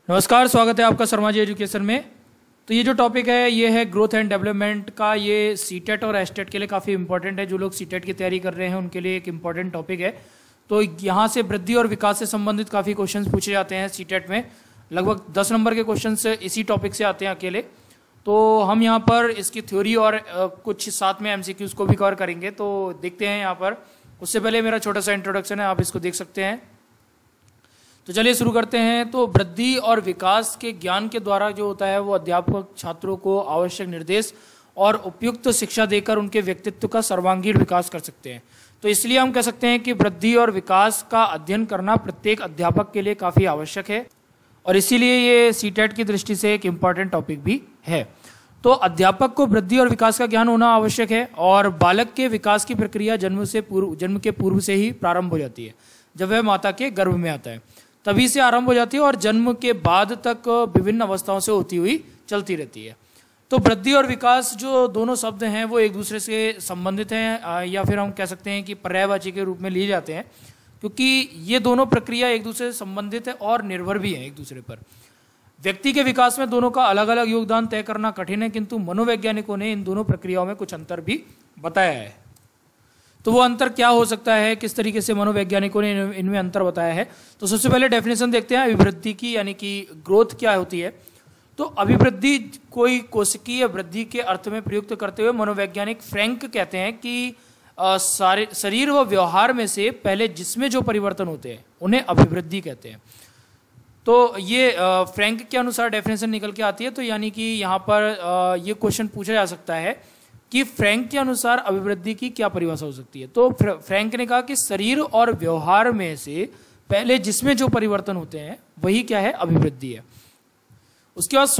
नमस्कार, स्वागत है आपका शर्मा जी एजुकेशन में। तो ये जो टॉपिक है ये है ग्रोथ एंड डेवलपमेंट का। ये सीटेट और एस्टेट के लिए काफ़ी इंपॉर्टेंट है। जो लोग सीटेट की तैयारी कर रहे हैं उनके लिए एक इम्पॉर्टेंट टॉपिक है। तो यहाँ से वृद्धि और विकास से संबंधित काफ़ी क्वेश्चंस पूछे जाते हैं सीटेट में। लगभग 10 नंबर के क्वेश्चन इसी टॉपिक से आते हैं अकेले। तो हम यहाँ पर इसकी थ्योरी और कुछ साथ में MCQs को भी कवर करेंगे। तो देखते हैं यहाँ पर। उससे पहले मेरा छोटा सा इंट्रोडक्शन है, आप इसको देख सकते हैं। तो चलिए शुरू करते हैं। तो वृद्धि और विकास के ज्ञान के द्वारा जो होता है वो अध्यापक छात्रों को आवश्यक निर्देश और उपयुक्त शिक्षा देकर उनके व्यक्तित्व का सर्वांगीण विकास कर सकते हैं। तो इसलिए हम कह सकते हैं कि वृद्धि और विकास का अध्ययन करना प्रत्येक अध्यापक के लिए काफ़ी आवश्यक है और इसीलिए ये सीटेट की दृष्टि से एक इम्पॉर्टेंट टॉपिक भी है। तो अध्यापक को वृद्धि और विकास का ज्ञान होना आवश्यक है और बालक के विकास की प्रक्रिया जन्म के पूर्व से ही प्रारंभ हो जाती है। जब वह माता के गर्भ में आता है तभी से आरंभ हो जाती है और जन्म के बाद तक विभिन्न अवस्थाओं से होती हुई चलती रहती है। तो वृद्धि और विकास जो दोनों शब्द हैं वो एक दूसरे से संबंधित हैं या फिर हम कह सकते हैं कि पर्यायवाची के रूप में लिए जाते हैं, क्योंकि ये दोनों प्रक्रिया एक दूसरे से संबंधित है और निर्भर भी हैं एक दूसरे पर। व्यक्ति के विकास में दोनों का अलग अलग योगदान तय करना कठिन है, किंतु मनोवैज्ञानिकों ने इन दोनों प्रक्रियाओं में कुछ अंतर भी बताया है। तो वो अंतर क्या हो सकता है, किस तरीके से मनोवैज्ञानिकों ने इनमें अंतर बताया है। तो सबसे पहले डेफिनेशन देखते हैं अभिवृद्धि की, यानी कि ग्रोथ क्या होती है। तो अभिवृद्धि कोई कोशिकीय वृद्धि के अर्थ में प्रयुक्त करते हुए मनोवैज्ञानिक फ्रैंक कहते हैं कि शरीर व व्यवहार में से पहले जिसमें जो परिवर्तन होते हैं उन्हें अभिवृद्धि कहते हैं। तो ये फ्रैंक के अनुसार डेफिनेशन निकल के आती है। तो यानी कि यहाँ पर ये क्वेश्चन पूछा जा सकता है कि फ्रैंक के अनुसार अभिवृद्धि की क्या परिभाषा हो सकती है। तो फ्रैंक ने कहा कि शरीर और व्यवहार में से पहले जिसमें जो परिवर्तन होते हैं वही क्या है, अभिवृद्धि है। उसके बाद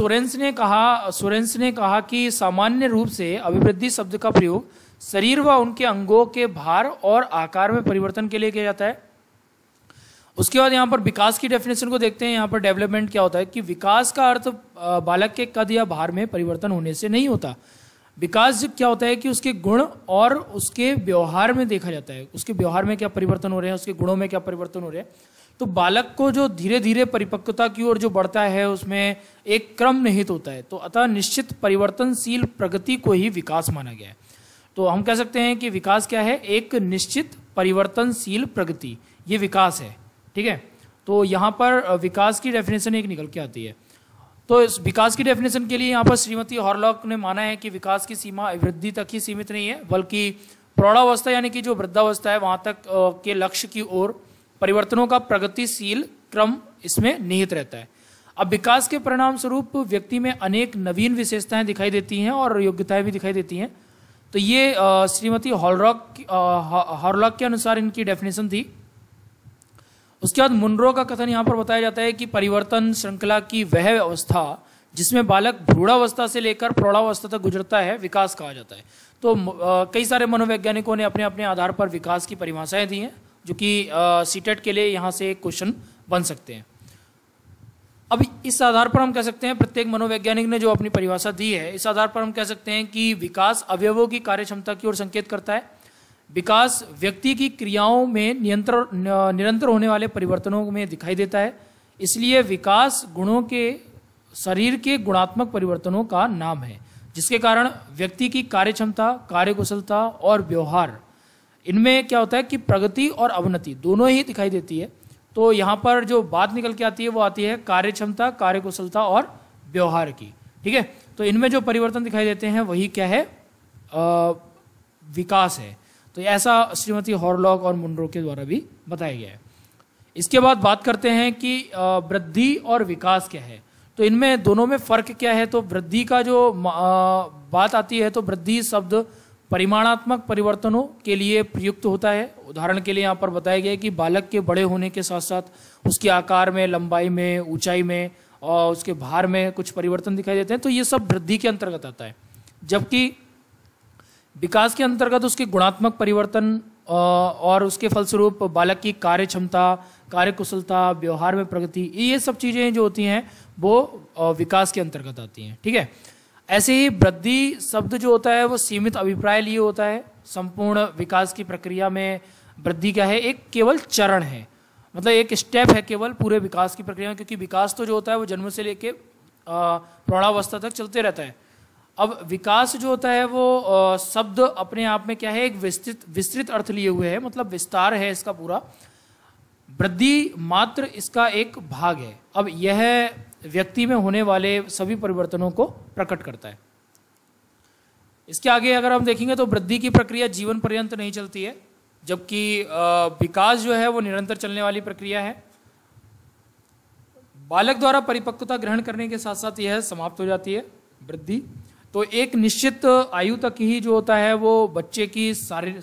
सोरेंस ने कहा कि सामान्य रूप से अभिवृद्धि शब्द का प्रयोग शरीर व उनके अंगों के भार और आकार में परिवर्तन के लिए किया जाता है। उसके बाद यहाँ पर विकास की डेफिनेशन को देखते हैं। यहाँ पर डेवलपमेंट क्या होता है कि विकास का अर्थ बालक के कद या भार में परिवर्तन होने से नहीं होता। विकास क्या होता है कि उसके गुण और उसके व्यवहार में देखा जाता है, उसके व्यवहार में क्या परिवर्तन हो रहे हैं, उसके गुणों में क्या परिवर्तन हो रहे हैं। तो बालक को जो धीरे धीरे परिपक्वता की ओर जो बढ़ता है उसमें एक क्रम निहित होता है। तो अतः निश्चित परिवर्तनशील प्रगति को ही विकास माना गया है। तो हम कह सकते हैं कि विकास क्या है, एक निश्चित परिवर्तनशील प्रगति, ये विकास है। ठीक है, तो यहाँ पर विकास की डेफिनेशन एक निकल के आती है। तो इस विकास की डेफिनेशन के लिए यहाँ पर श्रीमती हॉरलॉक ने माना है कि विकास की सीमा वृद्धि तक ही सीमित नहीं है, बल्कि प्रौढ़ावस्था यानी कि जो वृद्धावस्था है वहां तक के लक्ष्य की ओर परिवर्तनों का प्रगतिशील क्रम इसमें निहित रहता है। अब विकास के परिणाम स्वरूप व्यक्ति में अनेक नवीन विशेषताएं दिखाई देती हैं और योग्यताएं भी दिखाई देती हैं। तो ये श्रीमती हॉरलॉक के अनुसार इनकी डेफिनेशन थी। उसके बाद मुनरो का कथन यहाँ पर बताया जाता है कि परिवर्तन श्रृंखला की वह अवस्था जिसमें बालक भ्रूणावस्था से लेकर प्रौढ़ावस्था तक गुजरता है विकास कहा जाता है। तो कई सारे मनोवैज्ञानिकों ने अपने अपने आधार पर विकास की परिभाषाएं दी हैं, जो कि सीटेट के लिए यहाँ से एक क्वेश्चन बन सकते हैं। अब इस आधार पर हम कह सकते हैं, प्रत्येक मनोवैज्ञानिक ने जो अपनी परिभाषा दी है, इस आधार पर हम कह सकते हैं कि विकास अवयवों की कार्यक्षमता की ओर संकेत करता है। विकास व्यक्ति की क्रियाओं में निरंतर होने वाले परिवर्तनों में दिखाई देता है। इसलिए विकास गुणों के शरीर के गुणात्मक परिवर्तनों का नाम है, जिसके कारण व्यक्ति की कार्यक्षमता, कार्यकुशलता और व्यवहार, इनमें क्या होता है कि प्रगति और अवनति दोनों ही दिखाई देती है। तो यहाँ पर जो बात निकल के आती है वो आती है कार्यक्षमता, कार्यकुशलता और व्यवहार की। ठीक है, तो इनमें जो परिवर्तन दिखाई देते हैं वही क्या है, विकास है। तो ऐसा श्रीमती हॉरलॉक और मुनरो के द्वारा भी बताया गया है। इसके बाद बात करते हैं कि वृद्धि और विकास क्या है। तो इनमें दोनों में फर्क क्या है। तो वृद्धि का जो बात आती है तो वृद्धि शब्द परिमाणात्मक परिवर्तनों के लिए प्रयुक्त होता है। उदाहरण के लिए यहाँ पर बताया गया है कि बालक के बड़े होने के साथ साथ उसके आकार में, लंबाई में, ऊंचाई में और उसके भार में कुछ परिवर्तन दिखाई देते हैं। तो ये सब वृद्धि के अंतर्गत आता है। जबकि विकास के अंतर्गत उसके गुणात्मक परिवर्तन और उसके फलस्वरूप बालक की कार्य क्षमता, कार्यकुशलता, व्यवहार में प्रगति, ये सब चीजें जो होती हैं वो विकास के अंतर्गत आती हैं। ठीक है, ऐसे ही वृद्धि शब्द जो होता है वो सीमित अभिप्राय लिए होता है। संपूर्ण विकास की प्रक्रिया में वृद्धि क्या है, एक केवल चरण है। मतलब एक स्टेप है केवल पूरे विकास की प्रक्रिया में, क्योंकि विकास तो जो होता है वो जन्म से लेके प्रौढ़ावस्था तक चलते रहता है। अब विकास जो होता है वो शब्द अपने आप में क्या है, एक विस्तृत अर्थ लिए हुए है, मतलब विस्तार है इसका पूरा। वृद्धि मात्र इसका एक भाग है। अब यह व्यक्ति में होने वाले सभी परिवर्तनों को प्रकट करता है। इसके आगे अगर हम देखेंगे तो वृद्धि की प्रक्रिया जीवन पर्यंत नहीं चलती है, जबकि विकास जो है वो निरंतर चलने वाली प्रक्रिया है। बालक द्वारा परिपक्वता ग्रहण करने के साथ साथ यह समाप्त हो जाती है वृद्धि। तो एक निश्चित आयु तक ही जो होता है वो बच्चे की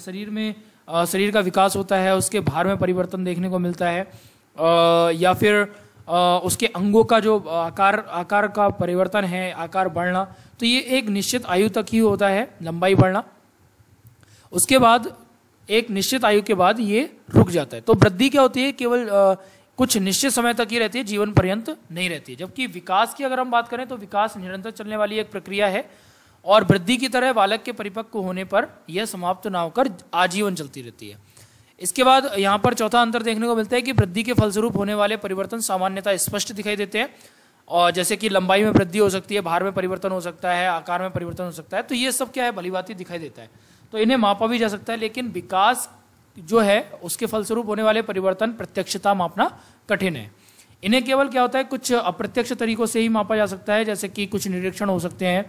शरीर का विकास होता है, उसके भार में परिवर्तन देखने को मिलता है, या फिर उसके अंगों का जो आकार का परिवर्तन है, आकार बढ़ना, तो ये एक निश्चित आयु तक ही होता है, लंबाई बढ़ना। उसके बाद एक निश्चित आयु के बाद ये रुक जाता है। तो वृद्धि क्या होती है, केवल कुछ निश्चित समय तक ही रहती है, जीवन पर्यंत नहीं रहती है। जबकि विकास की अगर हम बात करें तो विकास निरंतर चलने वाली एक प्रक्रिया है, और वृद्धि की तरह बालक के परिपक्व होने पर यह समाप्त ना होकर आजीवन चलती रहती है। इसके बाद यहाँ पर चौथा अंतर देखने को मिलता है कि वृद्धि के फलस्वरूप होने वाले परिवर्तन सामान्यतः स्पष्ट दिखाई देते हैं, और जैसे कि लंबाई में वृद्धि हो सकती है, भार में परिवर्तन हो सकता है, आकार में परिवर्तन हो सकता है, तो ये सब क्या है, भलीभांति दिखाई देता है, तो इन्हें मापा भी जा सकता है। लेकिन विकास जो है उसके फलस्वरूप होने वाले परिवर्तन प्रत्यक्षता मापना कठिन है। इन्हें केवल क्या होता है, कुछ अप्रत्यक्ष तरीकों से ही मापा जा सकता है, जैसे कि कुछ निरीक्षण हो सकते हैं,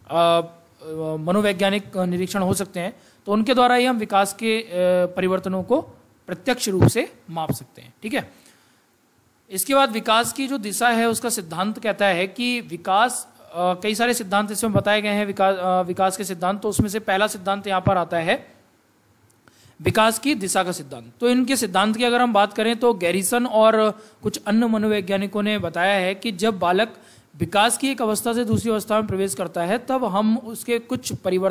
मनोवैज्ञानिक निरीक्षण हो सकते हैं, तो उनके द्वारा ही हम विकास के परिवर्तनों को प्रत्यक्ष रूप से माप सकते हैं। ठीक है। इसके बाद विकास की जो दिशा है उसका सिद्धांत कहता है कि विकास, कई सारे सिद्धांत इसमें बताए गए हैं विकास के सिद्धांत। तो उसमें से पहला सिद्धांत यहाँ पर आता है विकास की दिशा का सिद्धांत। तो इनके सिद्धांत की अगर हम बात करें तो गैरिसन और कुछ अन्य मनोवैज्ञानिकों ने बताया है कि जब बालक विकास की एक अवस्था से दूसरी अवस्था में प्रवेश करता है तब हम उसमें कुछ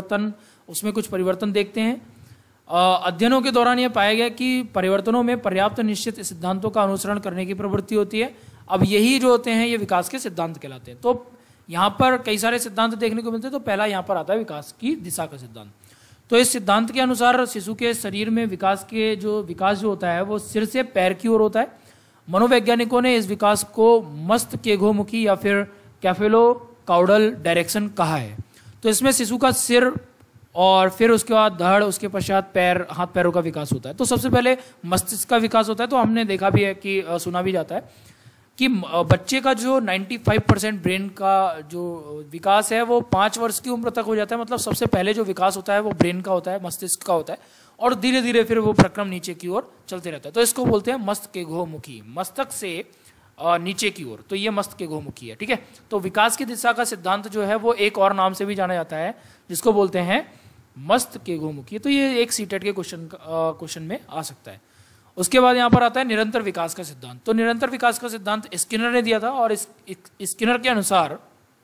परिवर्तन देखते हैं। अध्ययनों के दौरान यह पाया गया कि परिवर्तनों में पर्याप्त निश्चित सिद्धांतों का अनुसरण करने की प्रवृत्ति होती है। अब यही जो होते हैं ये विकास के सिद्धांत कहलाते हैं। तो यहाँ पर कई सारे सिद्धांत देखने को मिलते हैं। तो पहला यहाँ पर आता है विकास की दिशा का सिद्धांत। तो इस सिद्धांत के अनुसार शिशु के शरीर में विकास जो होता है वो सिर से पैर की ओर होता है। मनोवैज्ञानिकों ने इस विकास को मस्तकेघोमुखी या फिर कैफेलो काउडल डायरेक्शन कहा है। तो इसमें शिशु का सिर और फिर उसके बाद धड़, उसके पश्चात पैर, हाथ पैरों का विकास होता है। तो सबसे पहले मस्तिष्क का विकास होता है। तो हमने देखा भी है कि सुना भी जाता है कि बच्चे का जो 95% ब्रेन का जो विकास है वो 5 वर्ष की उम्र तक हो जाता है। मतलब सबसे पहले जो विकास होता है वो ब्रेन का होता है, मस्तिष्क का होता है, और धीरे धीरे फिर वो प्रक्रम नीचे की ओर चलते रहता है। तो इसको बोलते हैं मस्तकेघोमुखी, मस्तक से नीचे की ओर। तो ये मस्तकेघोमुखी है। ठीक है। तो विकास की दिशा का सिद्धांत जो है वो एक और नाम से भी जाना जाता है जिसको बोलते हैं मस्तकेघोमुखी। तो ये एक सीटेट के क्वेश्चन में आ सकता है। उसके बाद यहाँ पर आता है निरंतर विकास का सिद्धांत। तो निरंतर विकास का सिद्धांत स्किनर ने दिया था, और स्किनर के अनुसार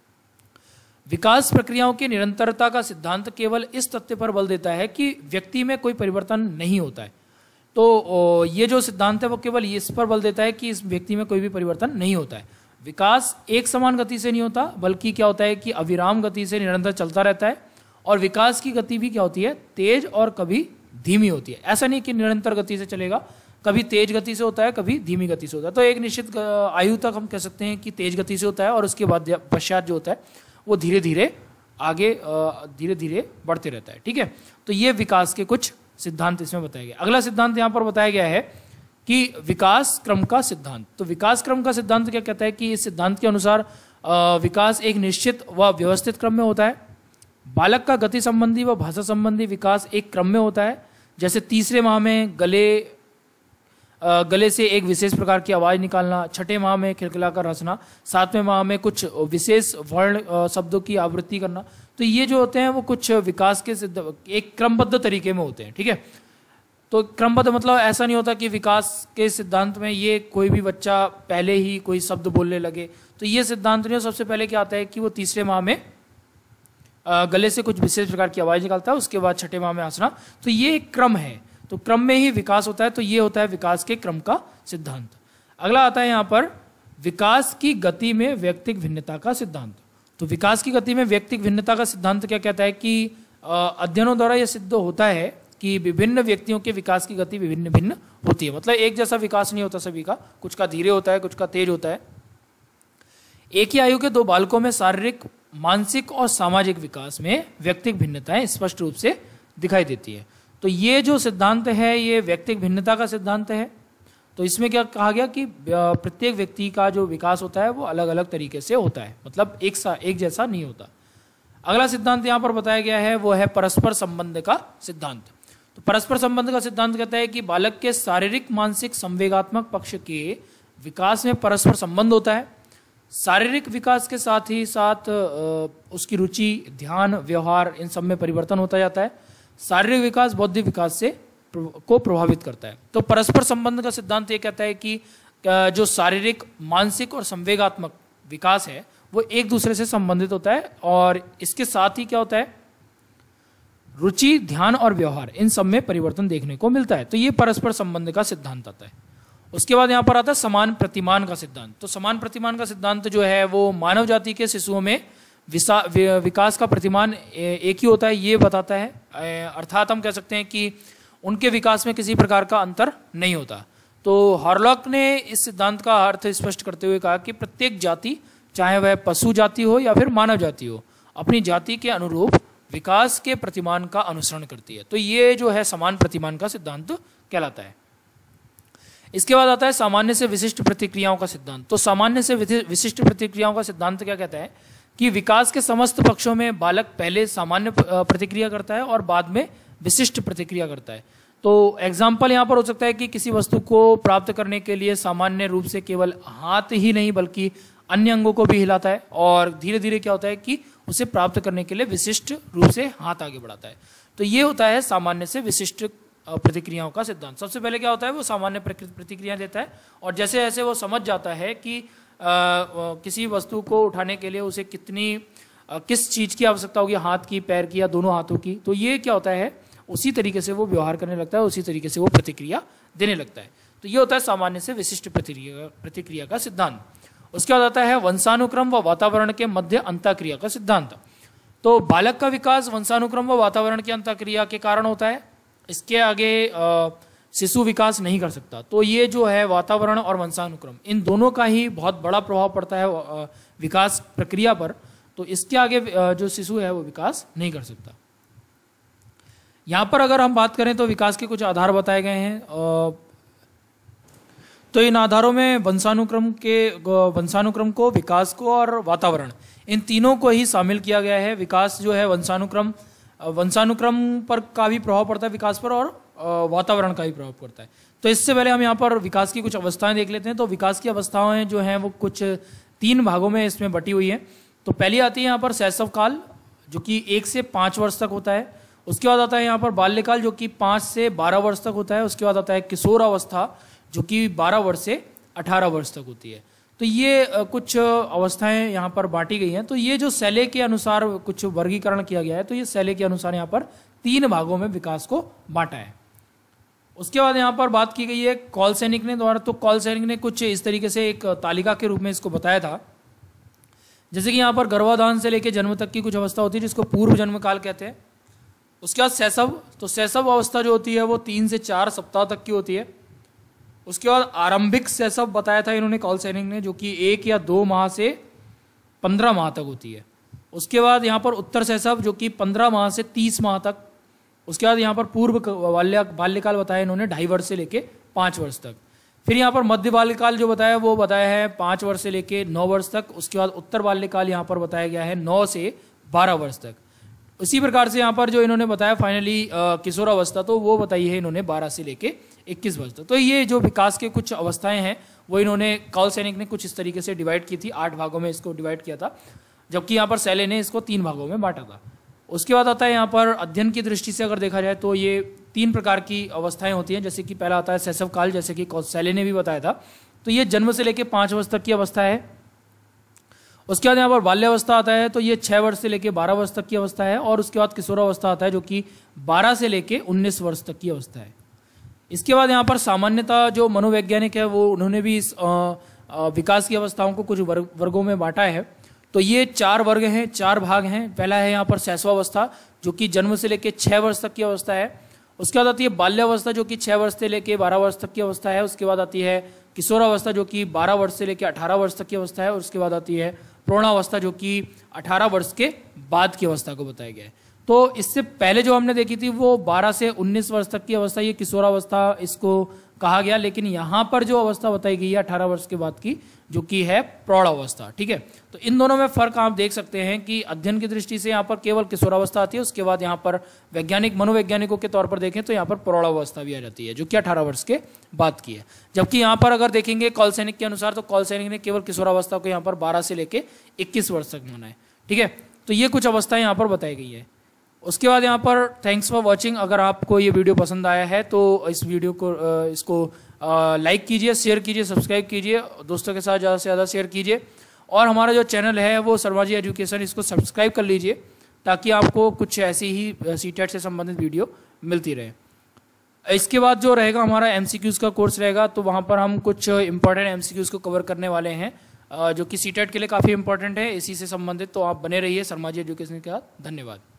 विकास प्रक्रियाओं की निरंतरता का सिद्धांत केवल इस तथ्य पर बल देता है कि व्यक्ति में कोई परिवर्तन नहीं होता है। तो ये जो सिद्धांत है वो केवल इस पर बल देता है कि इस व्यक्ति में कोई भी परिवर्तन नहीं होता है। विकास एक समान गति से नहीं होता, बल्कि क्या होता है कि अविराम गति से निरंतर चलता रहता है। और विकास की गति भी क्या होती है, तेज और कभी धीमी होती है। ऐसा नहीं कि निरंतर गति से चलेगा, कभी तेज गति से होता है, कभी धीमी गति से होता है। तो एक निश्चित आयु तक हम कह सकते हैं कि तेज गति से होता है, और उसके बाद पश्चात जो होता है वो धीरे धीरे आगे धीरे धीरे बढ़ते रहता है। ठीक है। तो ये विकास के कुछ सिद्धांत इसमें बताया गया। अगला सिद्धांत यहाँ पर बताया गया है कि विकास क्रम का सिद्धांत। तो विकास क्रम का सिद्धांत क्या कहता है कि इस सिद्धांत के अनुसार विकास एक निश्चित व व्यवस्थित क्रम में होता है। बालक का गति संबंधी व भाषा संबंधी विकास एक क्रम में होता है। जैसे तीसरे माह में गले से एक विशेष प्रकार की आवाज निकालना, छठे माह में खिलखिलाकर हंसना, 7वें माह में कुछ विशेष वर्ण शब्दों की आवृत्ति करना। तो ये जो होते हैं वो कुछ विकास के एक क्रमबद्ध तरीके में होते हैं। ठीक है। तो क्रमबद्ध मतलब ऐसा नहीं होता कि विकास के सिद्धांत में ये कोई भी बच्चा पहले ही कोई शब्द बोलने लगे। तो ये सिद्धांत नहीं, सबसे पहले क्या आता है कि वो तीसरे माह में गले से कुछ विशेष प्रकार की आवाज निकालता है, उसके बाद छठे माह में हंसना। तो ये एक क्रम है, तो क्रम में ही विकास होता है। तो ये होता है विकास के क्रम का सिद्धांत। अगला आता है यहाँ पर विकास की गति में व्यक्तिक भिन्नता का सिद्धांत। तो विकास की गति में व्यक्तिक भिन्नता का सिद्धांत क्या कहता है कि अध्ययनों द्वारा यह सिद्ध होता है कि विभिन्न व्यक्तियों के विकास की गति विभिन्न भिन्न होती है, मतलब एक जैसा विकास नहीं होता सभी का, कुछ का धीरे होता है, कुछ का तेज होता है। एक ही आयु के दो बालकों में शारीरिक, मानसिक और सामाजिक विकास में व्यक्तिगत भिन्नताएं स्पष्ट रूप से दिखाई देती है। तो ये जो सिद्धांत है ये व्यक्तिगत भिन्नता का सिद्धांत है। तो इसमें क्या कहा गया कि प्रत्येक व्यक्ति का जो विकास होता है वो अलग अलग तरीके से होता है, मतलब एक जैसा नहीं होता। अगला सिद्धांत यहाँ पर बताया गया है वो है परस्पर संबंध का सिद्धांत। तो परस्पर संबंध का सिद्धांत कहता है कि बालक के शारीरिक, मानसिक, संवेगात्मक पक्ष के विकास में परस्पर संबंध होता है। शारीरिक विकास के साथ ही साथ उसकी रुचि, ध्यान, व्यवहार इन सब में परिवर्तन होता जाता है। शारीरिक विकास बौद्धिक विकास से को प्रभावित करता है। तो परस्पर संबंध का सिद्धांत ये कहता है कि जो शारीरिक, मानसिक और संवेगात्मक विकास है वो एक दूसरे से संबंधित होता है, और इसके साथ ही क्या होता है, रुचि, ध्यान और व्यवहार इन सब में परिवर्तन देखने को मिलता है। तो ये परस्पर संबंध का सिद्धांत आता है। उसके बाद यहाँ पर आता है समान प्रतिमान का सिद्धांत। तो समान प्रतिमान का सिद्धांत जो है वो मानव जाति के शिशुओं में विकास का प्रतिमान एक ही होता है ये बताता है। अर्थात हम कह सकते हैं कि उनके विकास में किसी प्रकार का अंतर नहीं होता। तो हॉरलॉक ने इस सिद्धांत का अर्थ स्पष्ट करते हुए कहा कि प्रत्येक जाति, चाहे वह पशु जाति हो या फिर मानव जाति हो, अपनी जाति के अनुरूप विकास के प्रतिमान का अनुसरण करती है। तो ये जो है समान प्रतिमान का सिद्धांत कहलाता है। इसके बाद आता है सामान्य से विशिष्ट प्रतिक्रियाओं का सिद्धांत। तो सामान्य से विशिष्ट प्रतिक्रियाओं का सिद्धांत क्या कहता है कि विकास के समस्त पक्षों में बालक पहले सामान्य प्रतिक्रिया करता है और बाद में विशिष्ट प्रतिक्रिया करता है। तो एग्जाम्पल यहाँ पर हो सकता है कि किसी वस्तु को प्राप्त करने के लिए सामान्य रूप से केवल हाथ ही नहीं बल्कि अन्य अंगों को भी हिलाता है, और धीरे धीरे क्या होता है कि उसे प्राप्त करने के लिए विशिष्ट रूप से हाथ आगे बढ़ाता है। तो ये होता है सामान्य से विशिष्ट प्रतिक्रियाओं का सिद्धांत। सबसे पहले क्या होता है वो सामान्य प्रतिक्रिया देता है, और जैसे जैसे वो समझ जाता है कि किसी वस्तु को उठाने के लिए उसे किस चीज़ की आवश्यकता होगी, हाथ की, पैर की या दोनों हाथों की, तो ये क्या होता है उसी तरीके से वो व्यवहार करने लगता है, उसी तरीके से वो प्रतिक्रिया देने लगता है। तो ये होता है सामान्य से विशिष्ट प्रतिक्रिया का सिद्धांत। उसके बाद आता है वंशानुक्रम व वातावरण के मध्य अंतःक्रिया का सिद्धांत। तो बालक का विकास वंशानुक्रम व वातावरण की अंतःक्रिया के कारण होता है, इसके आगे शिशु विकास नहीं कर सकता। तो ये जो है वातावरण और वंशानुक्रम इन दोनों का ही बहुत बड़ा प्रभाव पड़ता है विकास प्रक्रिया पर। तो इसके आगे जो शिशु है वो विकास नहीं कर सकता। यहाँ पर अगर हम बात करें तो विकास के कुछ आधार बताए गए हैं। तो इन आधारों में वंशानुक्रम को, विकास को और वातावरण, इन तीनों को ही शामिल किया गया है। विकास जो है वंशानुक्रम पर का भी प्रभाव पड़ता है विकास पर, और वातावरण का भी प्रभाव पड़ता है। तो इससे पहले हम यहाँ पर विकास की कुछ अवस्थाएं देख लेते हैं। तो विकास की अवस्थाएं जो हैं वो कुछ 3 भागों में इसमें बटी हुई है। तो पहली आती है यहाँ पर शैशव काल, जो कि 1 से 5 वर्ष तक होता है। उसके बाद आता है यहाँ पर बाल्यकाल, जो कि 5 से 12 वर्ष तक होता है। उसके बाद आता है किशोर अवस्था, जो कि 12 वर्ष से 18 वर्ष तक होती है। तो ये कुछ अवस्थाएं यहाँ पर बांटी गई हैं। तो ये जो शैले के अनुसार कुछ वर्गीकरण किया गया है, तो ये शैले के अनुसार यहाँ पर 3 भागों में विकास को बांटा है। उसके बाद यहाँ पर बात की गई है कॉल सैनिक ने द्वारा। तो कॉल सैनिक ने कुछ इस तरीके से एक तालिका के रूप में इसको बताया था, जैसे कि यहाँ पर गर्भाधान से लेकर जन्म तक की कुछ अवस्था होती है जिसको पूर्व जन्म काल कहते हैं। उसके बाद शैशव, तो शैशव अवस्था जो होती है वो 3 से 4 सप्ताह तक की होती है। उसके बाद आरंभिक शैशव बताया था इन्होंने कॉल सैनिक ने, जो कि 1 या 2 माह से 15 माह तक होती है। उसके बाद यहाँ पर उत्तर शैशव, जो कि 15 माह से 30 माह तक। उसके बाद यहाँ पर पूर्व बाल्यकाल बताया इन्होंने 2.5 वर्ष से लेके 5 वर्ष तक। फिर यहाँ पर मध्य बाल्यकाल जो बताया वो बताया है 5 वर्ष से लेके 9 वर्ष तक। उसके बाद उत्तर बाल्यकाल यहाँ पर बताया गया है 9 से 12 वर्ष तक। इसी प्रकार से यहाँ पर जो इन्होंने बताया फाइनली किशोरावस्था, तो वो बताई है इन्होंने 12 से लेके 21 वर्ष तक। तो ये जो विकास के कुछ अवस्थाएं हैं वो इन्होंने कॉल सैनिक ने कुछ इस तरीके से डिवाइड की थी, 8 भागों में इसको डिवाइड किया था, जबकि यहाँ पर शैले ने इसको 3 भागों में बांटा था। उसके बाद आता है यहाँ पर अध्ययन की दृष्टि से अगर देखा जाए तो ये 3 प्रकार की अवस्थाएं होती हैं। जैसे कि पहला आता है शैशव काल, जैसे कि शैले ने भी बताया था। तो ये जन्म से लेके 5 वर्ष तक की अवस्था है। उसके बाद यहाँ पर बाल्यावस्था आता है, तो ये 6 वर्ष से लेके 12 वर्ष तक की अवस्था है। और उसके बाद किशोरावस्था आता है, जो कि 12 से लेके 19 वर्ष तक की अवस्था है। इसके बाद यहाँ पर सामान्यता जो मनोवैज्ञानिक है वो उन्होंने भी इस विकास की अवस्थाओं को कुछ वर्गों में बांटा है। तो ये 4 वर्ग हैं, 4 भाग हैं। पहला है यहाँ पर शैशवावस्था, जो कि जन्म से लेके 6 वर्ष तक की अवस्था है। उसके बाद आती है बाल्यावस्था जो कि 6 वर्ष से लेके 12 वर्ष तक की अवस्था है। उसके बाद आती है किशोरावस्था जो कि 12 वर्ष से लेके 18 वर्ष तक की अवस्था है। और उसके बाद आती है प्रौढ़ावस्था जो कि 18 वर्ष के बाद की अवस्था को बताया गया है। तो इससे पहले जो हमने देखी थी वो 12 से 19 वर्ष तक की अवस्था, ये किशोरावस्था इसको कहा गया, लेकिन यहां पर जो अवस्था बताई गई है 18 वर्ष के बाद की जो कि है प्रौढ़ावस्था। ठीक है, तो इन दोनों में फर्क आप देख सकते हैं कि अध्ययन की दृष्टि से यहाँ पर केवल किशोरावस्था आती है, उसके बाद यहाँ पर वैज्ञानिक मनोवैज्ञानिकों के तौर पर देखें तो यहाँ पर प्रौढ़ावस्था भी आ जाती है जो कि 18 वर्ष के बाद की है। जबकि यहाँ पर अगर देखेंगे कौल सैनिक के अनुसार तो कौल सैनिक ने केवल किशोरावस्था को यहाँ पर 12 से लेके 21 वर्ष तक माना है। ठीक है, तो ये कुछ अवस्थाएं यहाँ पर बताई गई है। उसके बाद यहाँ पर थैंक्स फॉर वॉचिंग। अगर आपको ये वीडियो पसंद आया है तो इस वीडियो को इसको लाइक कीजिए, शेयर कीजिए, सब्सक्राइब कीजिए, दोस्तों के साथ ज़्यादा से ज़्यादा शेयर कीजिए। और हमारा जो चैनल है वो शर्मा जी एजुकेशन, इसको सब्सक्राइब कर लीजिए ताकि आपको कुछ ऐसी ही सीटेट से संबंधित वीडियो मिलती रहे। इसके बाद जो रहेगा हमारा एमसीक्यूज़ का कोर्स रहेगा, तो वहाँ पर हम कुछ इंपॉर्टेंट एमसीक्यूज़ को कवर करने वाले हैं जो कि सीटेट के लिए काफ़ी इंपॉर्टेंट है, इसी से संबंधित। तो आप बने रहिए शर्मा जी एजुकेशन के साथ। धन्यवाद।